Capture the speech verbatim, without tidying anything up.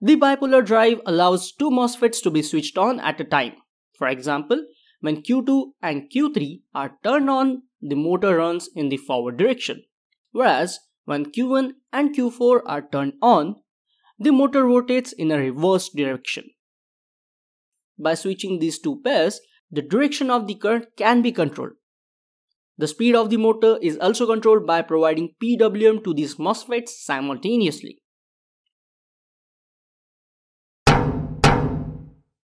The bipolar drive allows two MOSFETs to be switched on at a time. For example, when Q two and Q three are turned on, the motor runs in the forward direction, whereas when Q one and Q four are turned on, the motor rotates in a reverse direction. By switching these two pairs, the direction of the current can be controlled. The speed of the motor is also controlled by providing P W M to these MOSFETs simultaneously.